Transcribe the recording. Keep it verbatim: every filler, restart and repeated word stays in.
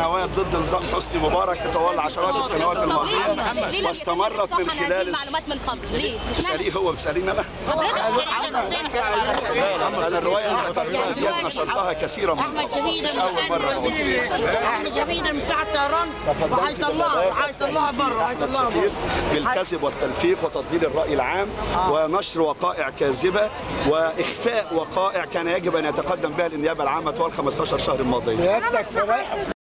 سنوات ضد نظام حسني مبارك طوال عشرات السنوات الماضيه، واستمرت من خلال معلومات من قبل. ليه؟ تساليه هو بتساليني انا؟ انا الروايه اللي زياد نشرتها كثيرا من احمد شهيده مش اول مره. احمد شهيده من بتاع الطيران وهيطلعها هيطلعها بره هيطلعها بره بالكذب والتلفيق وتضليل الراي العام ونشر وقائع كاذبه واخفاء وقائع كان يجب ان يتقدم بها النيابه العامه طوال خمستاشر شهر الماضيه. سيادتك في لائحه